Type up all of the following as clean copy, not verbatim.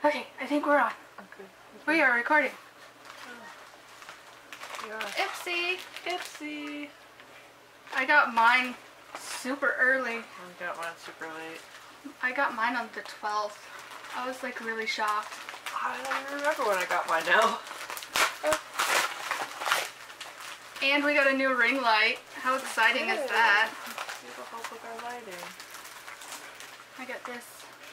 Okay, I think we're on. Okay. We are recording. Oh. Yeah. Ipsy. Ipsy. I got mine super early. I got mine super late. I got mine on the 12th. I was like really shocked. I don't even remember when I got mine now. And we got a new ring light. How exciting is that? It'll help with our lighting. I got this.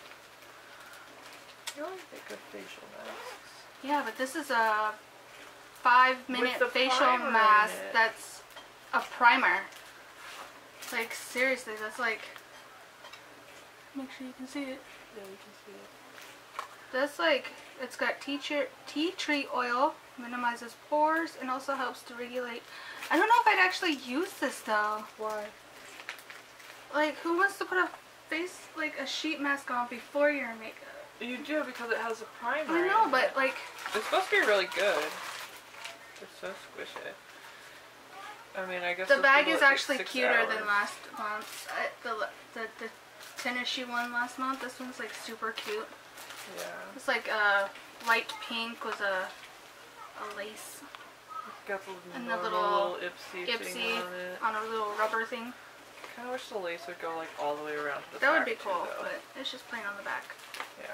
You always make good facial masks. Yeah, but this is a 5-minute facial mask that's a primer. Like seriously, that's like, make sure you can see it. Yeah, you can see it. That's like, it's got tea tree oil, minimizes pores, and also helps to regulate. I don't know if I'd actually use this though. Why? Like, who wants to put a face, like a sheet mask on before your makeup? You do, because it has a primer. I know, but like... It's supposed to be really good. It's so squishy. I mean, I guess the bag is actually 6 cuter hours. than last month's. The tennis-y one last month, this one's like super cute. Yeah. It's like a light pink with a lace. It's got the And the little Ipsy thing Ipsy on it. on a little rubber thing. I kind of wish the lace would go like all the way around to the That back would be cool, too, but it's just plain on the back. yeah.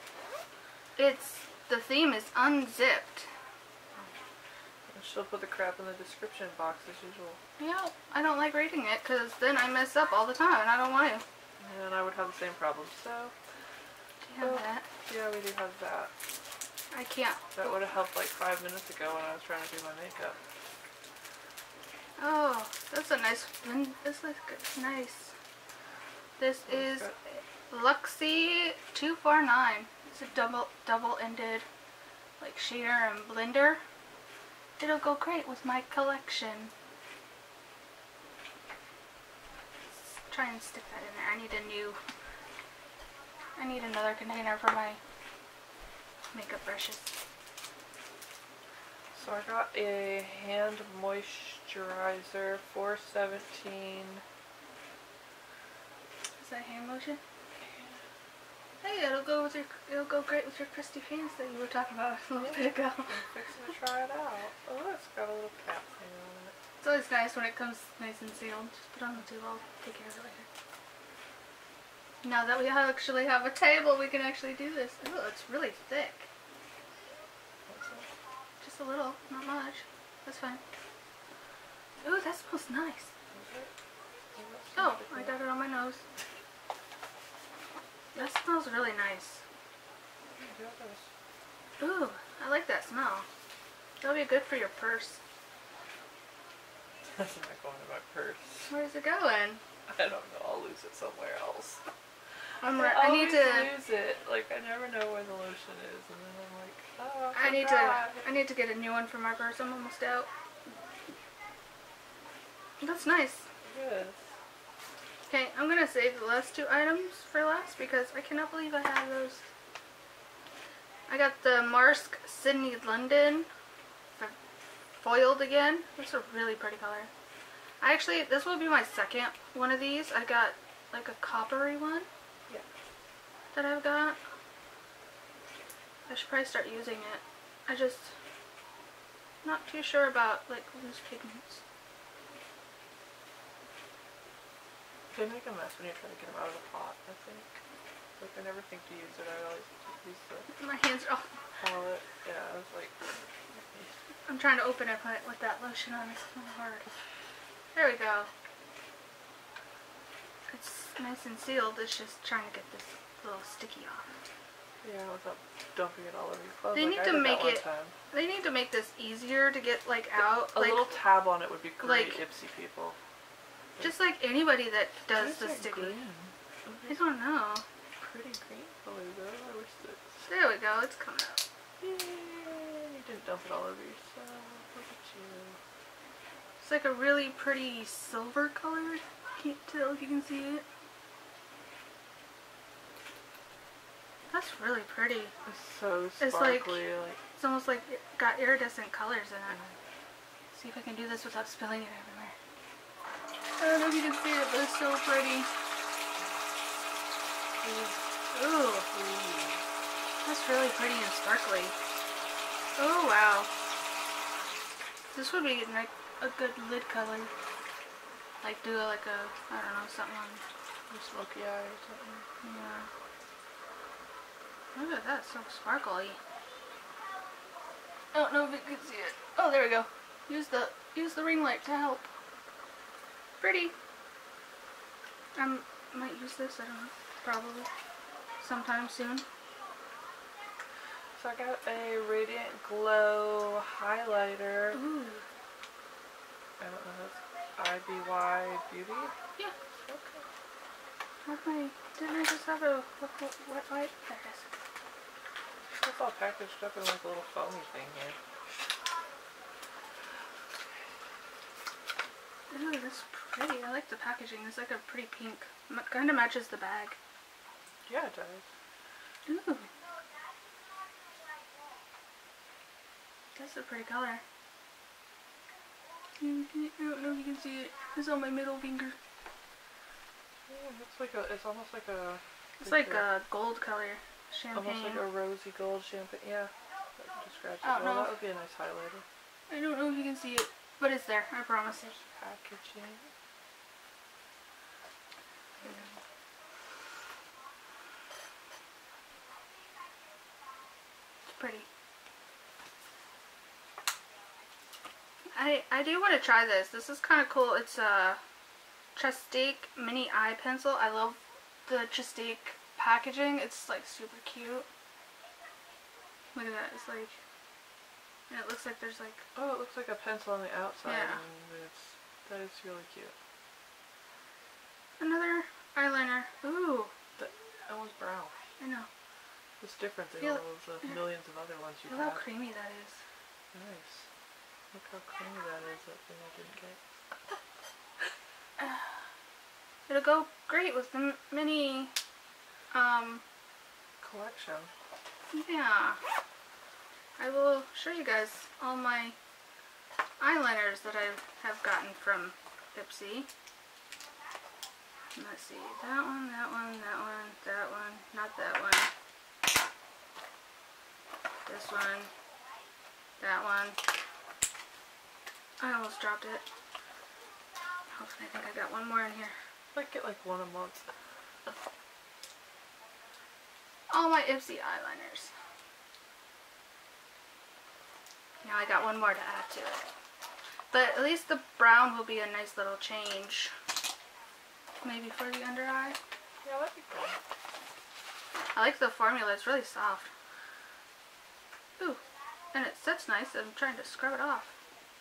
The theme is unzipped. And she'll put the crap in the description box as usual. Yeah, I don't like reading it because then I mess up all the time and I don't want to. And I would have the same problem, so... Do you have that? Yeah, we do have that. I can't. That would have helped like 5 minutes ago when I was trying to do my makeup. Oh, that's a nice one. This looks nice. This is Luxie 249. It's a double-ended like shader and blender. It'll go great with my collection. Let's try and stick that in there. I need another container for my makeup brushes. So I got a hand moisturizer, 417. Is that hand lotion? Hey, it'll go great with your crusty pants that you were talking about a little bit ago. I'm fixing to try it out. Oh, it's got a little cap thing on it. It's always nice when it comes nice and sealed. Just put it on the table. I'll take care of it later. Now that we actually have a table, we can actually do this. Ooh, it's really thick. What's that? Just a little, not much. That's fine. Ooh, that smells nice. Oh, I got it on my nose. That smells really nice. Ooh, I like that smell. That'll be good for your purse. That's not going in my purse. Where's it going? I don't know. I'll lose it somewhere else. I need to lose it. Like I never know where the lotion is, and then I'm like, oh, I need to get a new one for my purse. I'm almost out. That's nice. Yes. Okay, I'm gonna save the last two items for last because I cannot believe I have those. I got the Marsk Sydney London foiled again. That's a really pretty color. This will be my second one of these. I got like a coppery one. Yeah. That I've got. I should probably start using it. I just not too sure about like loose pigments. They make a mess when you try to get them out of the pot, I think. Like, I never think to use it. I always use the My hands are all... palette. Yeah, I was like... I'm trying to open it with that lotion on. It's so hard. There we go. It's nice and sealed. It's just trying to get this little sticky off. Yeah, without dumping it all over your clothes. They need to make it... They need to make this easier to get, like, out. A little tab on it would be great, like, Ipsy people. Just like anybody that does the sticky. Green? I don't know. Pretty green color though. I wish that. There we go. It's coming out. Yay! You didn't dump it all over yourself. Look at you. It's like a really pretty silver color. Can't tell if you can see it. That's really pretty. It's so sparkly. It's almost like it got iridescent colors in it. See if I can do this without spilling it everywhere. I don't know if you can see it, but it's so pretty. Ooh. That's really pretty and sparkly. Oh wow. This would be like a good lid color. Like do like a, I don't know, something on. A smoky eye or something. Yeah. Look at that, so sparkly. I don't know if you can see it. Oh, there we go. Use the ring light to help. Pretty. I might use this, I don't know. Probably. Sometime soon. So I got a Radiant Glow highlighter. Ooh. I don't know, that's IBY Beauty? Yeah. Okay. Didn't I just have a wet wipe? There it is. It's all packaged up in like a little foamy thing here. Ooh, that's pretty. I like the packaging. It's like a pretty pink. Kind of matches the bag. Yeah, it does. Ooh. That's a pretty color. I don't know if you can see it. It's on my middle finger. Yeah, it's almost like a... It's like a gold color. Champagne. Almost like a rosy gold champagne. Yeah, that describes it Oh, well. no. That would be a nice highlighter. I don't know if you can see it, but it's there. I promise. Packaging. It's pretty. I do want to try this. This is kind of cool. It's a Chasttique mini eye pencil. I love the Chasttique packaging. It's like super cute. Look at that. It's like, and it looks like there's like... Oh, it looks like a pencil on the outside. Yeah. And that is really cute. Another eyeliner. Ooh. That one's brown. I know. It's different than Feel- all of the millions of other ones you Look how have. creamy that is. Nice. Look how creamy that is, that thing I didn't get. It'll go great with the mini, Collection. yeah. I will show you guys all my eyeliners that I have gotten from Ipsy. Let's see, that one, that one, that one, that one, not that one. This one, that one. I almost dropped it. Hopefully I think I got one more in here. I get like one a month. All my Ipsy eyeliners. Now I got one more to add to it. But at least the brown will be a nice little change. Maybe for the under eye. Yeah, that'd be cool. I like the formula, it's really soft. Ooh, and it sits nice. I'm trying to scrub it off.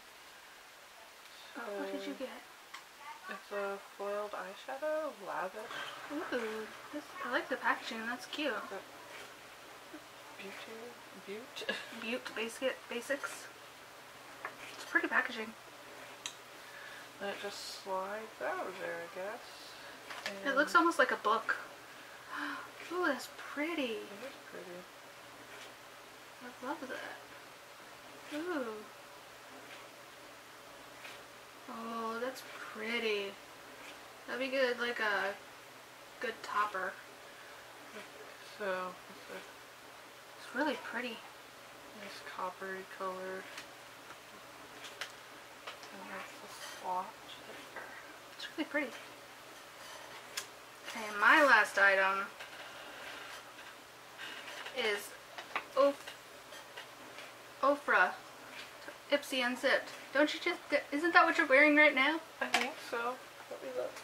So, What did you get? it's a foiled eyeshadow, lavish. Ooh, I like the packaging, that's cute. Butte Basics. It's pretty packaging. And it just slides out of there, I guess. And It looks almost like a book. Ooh, that's pretty. It is pretty. I love that. Ooh. Oh, that's pretty. That'd be good, like a good topper. So, It's really pretty. nice coppery color. And that's the swatch there. It's really pretty. Okay, my last item is Ofra Ipsy Unzipped. Don't you just, isn't that what you're wearing right now? I think so. Let me look.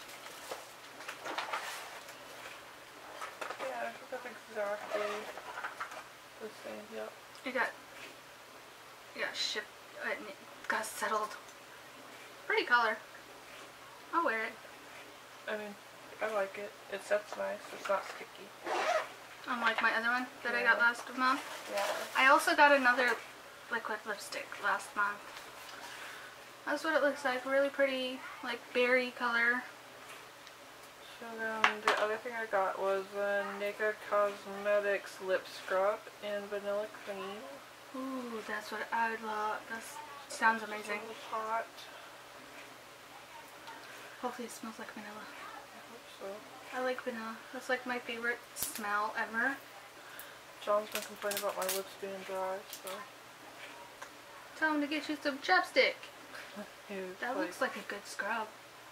Yeah, that's exactly the same, yep. It got shipped, it got settled. Pretty color. I'll wear it. I mean, I like it. It sets nice. It's not sticky. Unlike my other one that I got Yeah. last month. Yeah. I also got another liquid lipstick last month. That's what it looks like. Really pretty, like berry color. So then the other thing I got was a Naked Cosmetics lip scrub in vanilla cream. Ooh, that's what I would love. That sounds amazing. It's hot. Hopefully it smells like vanilla. I hope so. I like vanilla. That's like my favorite smell ever. John's been complaining about my lips being dry, so. Tell him to get you some chapstick. That like, looks like a good scrub.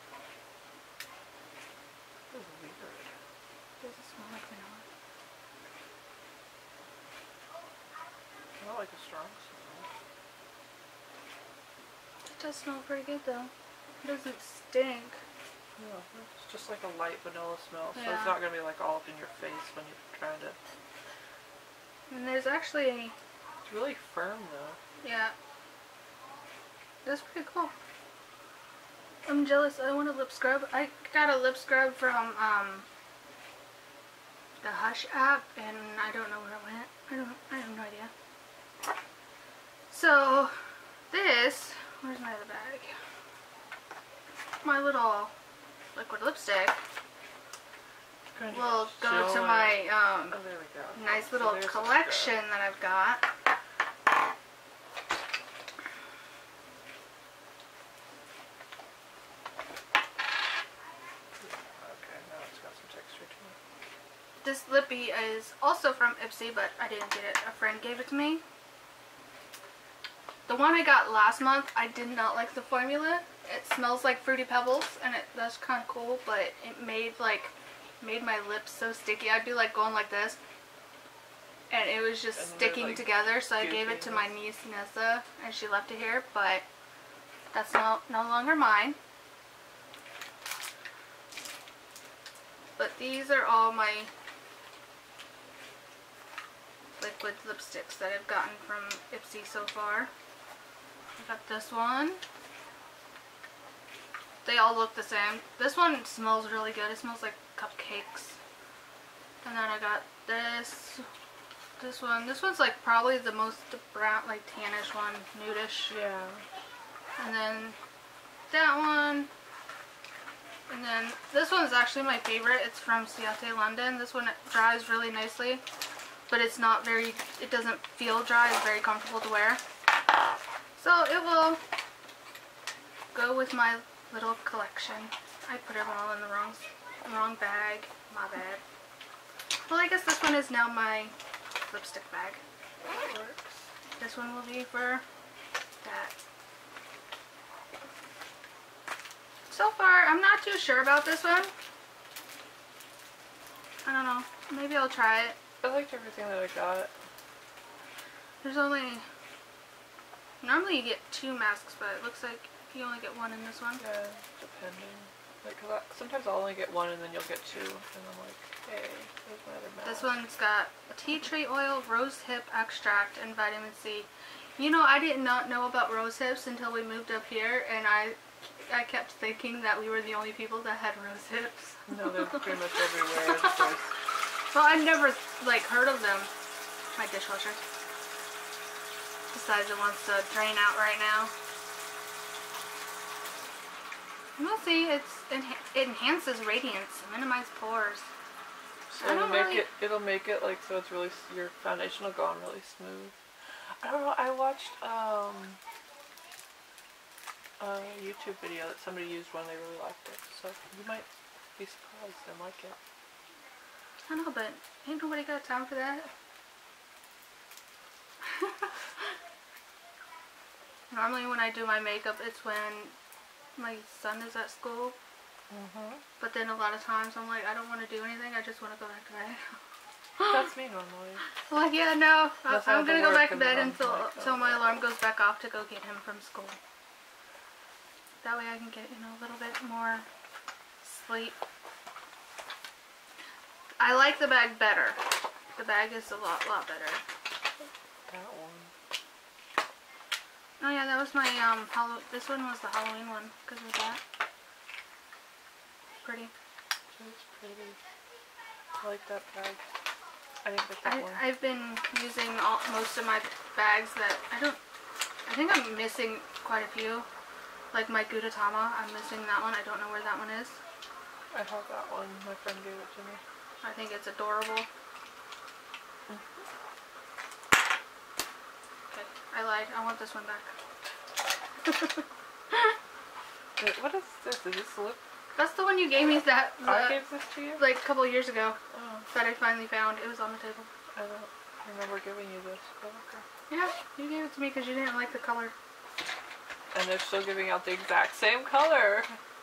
This is weird. Does it smell like vanilla? Not like a strong smell. It does smell pretty good though. It doesn't stink. No, it's just like a light vanilla smell, so Yeah. it's not gonna be like all up in your face when you're trying to. And there's actually, It's really firm though. yeah. That's pretty cool. I'm jealous. I want a lip scrub. I got a lip scrub from the Hush app, and I don't know where it went. I have no idea. So this, where's my other bag? My little liquid lipstick will go to my Oh, there we go. nice So little there's a collection scrub. that I've got. Okay, now it's got some texture to it. This lippy is also from Ipsy, but I didn't get it. A friend gave it to me. The one I got last month, I did not like the formula. It smells like Fruity Pebbles, and that's kind of cool, but it made my lips so sticky. I'd be like going like this, and it was just And they're, sticking like, together. So I gave it to my niece Nessa, and she left it here. But that's no longer mine. But these are all my liquid lipsticks that I've gotten from Ipsy so far. I got this one. They all look the same. This one smells really good. It smells like cupcakes. And then I got this one. This one's like probably the most brown, like tannish one, nudish. Yeah. And then that one. And then this one's actually my favorite. It's from Ciate London. This one dries really nicely, but it's not very, it doesn't feel dry. It's very comfortable to wear. So it will go with my little collection. I put them all in the wrong bag. My bad. Well, I guess this one is now my lipstick bag. That works. This one will be for that. So far, I'm not too sure about this one. I don't know. Maybe I'll try it. I liked everything that I got. There's only... Normally you get 2 masks, but it looks like you only get 1 in this one. Yeah, depending. Like, 'cause sometimes I'll only get 1 and then you'll get 2. And I'm like, hey, there's my other mask. This one's got a tea tree oil, rose hip extract, and vitamin C. You know, I did not know about rose hips until we moved up here, and I kept thinking that we were the only people that had rose hips. No, they're pretty much everywhere. There's Well, I've never, like, heard of them. My dishwasher decides it wants to drain out right now. We'll see. It enhances radiance, minimize pores. So it'll make it like so it's really, your foundation will go on really smooth. I don't know, I watched a YouTube video that somebody used one, they really liked it. So you might be surprised and like it. I know, but ain't nobody got time for that. Normally when I do my makeup, it's when my son is at school. But then a lot of times I'm like, I don't want to do anything, I just want to go back to bed. That's me normally. I'm like, yeah, no, Unless I I'm have going to to go work back to and bed then I'm until like, my alarm goes back off to go get him from school. That way I can get, a little bit more sleep. I like the bag better. The bag is a lot better. That one. Oh yeah, that was my, this one was the Halloween one, because of that. Pretty. It's pretty. I like that bag. I didn't get that one. I've been using most of my bags that, I think I'm missing quite a few. Like my Gudetama, I'm missing that one. I don't know where that one is. I have that one. My friend gave it to me. I think it's adorable. Okay, I lied. I want this one back. Wait, what is this? Is this lip? That's the one you gave me I gave this to you? like a couple years ago Oh, that I finally found. It was on the table. I don't. remember giving you this. Oh, okay. Yeah, you gave it to me because you didn't like the color. And they're still giving out the exact same color.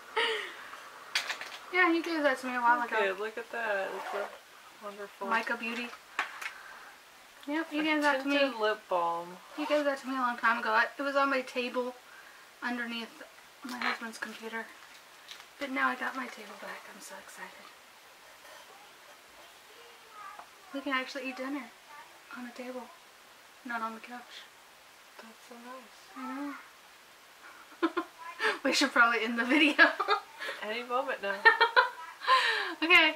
Yeah, you gave that to me a while Okay, ago. look at that. It's a wonderful. Mica Beauty. Yep, you gave that to me. Tinted lip balm. You gave that to me a long time ago. It was on my table underneath my husband's computer. But now I got my table back. I'm so excited. We can actually eat dinner on a table, not on the couch. That's so nice. I know. We should probably end the video. Any moment now. Okay.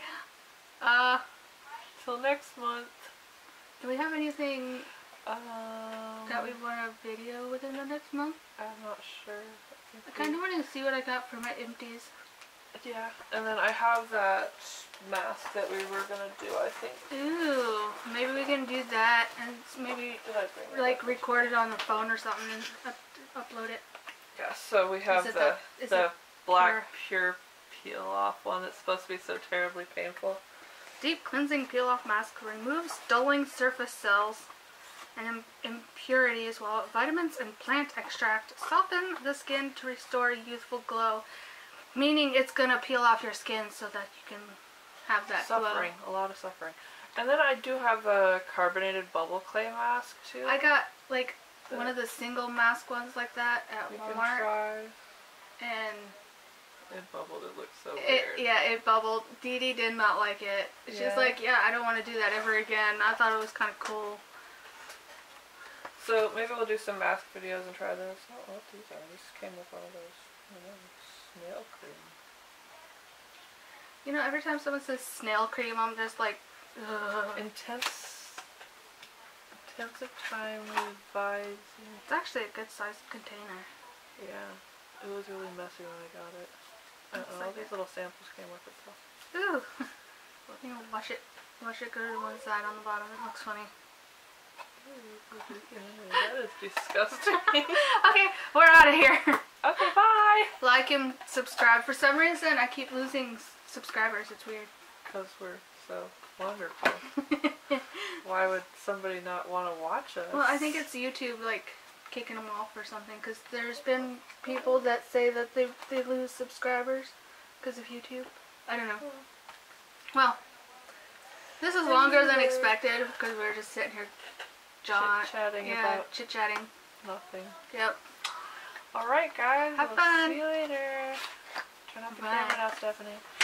Till next month. Do we have anything that we want to video within the next month? I'm not sure. I kind of want to see what I got for my empties. Yeah, and then I have that mask that we were gonna do, I think. Ooh, maybe we can do that and maybe Did I bring it like up? record it on the phone or something and upload it. Yeah, so we have Is it the the black pure peel off one that's supposed to be so terribly painful. Deep cleansing peel off mask removes dulling surface cells and impurities, while vitamins and plant extract soften the skin to restore youthful glow. Meaning it's gonna peel off your skin so that you can have that Suffering, glow. a lot of suffering. And then I do have a carbonated bubble clay mask too. I got like one of the single mask ones like that at You can Walmart, try. and It bubbled, it looks so weird. it bubbled. Dee Dee did not like it. She's Yeah. like, yeah, I don't want to do that ever again. I thought it was kind of cool. So maybe we'll do some mask videos and try those. I don't know what these are. These came with all those snail cream. You know, every time someone says snail cream, I'm just like, ugh. Intensive time revising. It's actually a good sized container. Yeah, it was really messy when I got it. Looks All like these it. little samples came with it. So. Ooh. You know, wash it go to one side on the bottom. It looks funny. That is disgusting. Okay, we're out of here. Okay, bye. Like and subscribe. For some reason, I keep losing subscribers. It's weird. Because we're so wonderful. Why would somebody not want to watch us? Well, I think it's YouTube, like, kicking them off or something. Because there's been people that say that they lose subscribers because of YouTube. I don't know. Well, this is longer than expected because we're just sitting here chit-chatting about chit-chatting. nothing. Yep. Alright guys, Have we'll fun. see you later. Turn off the Bye. camera now, Stephanie.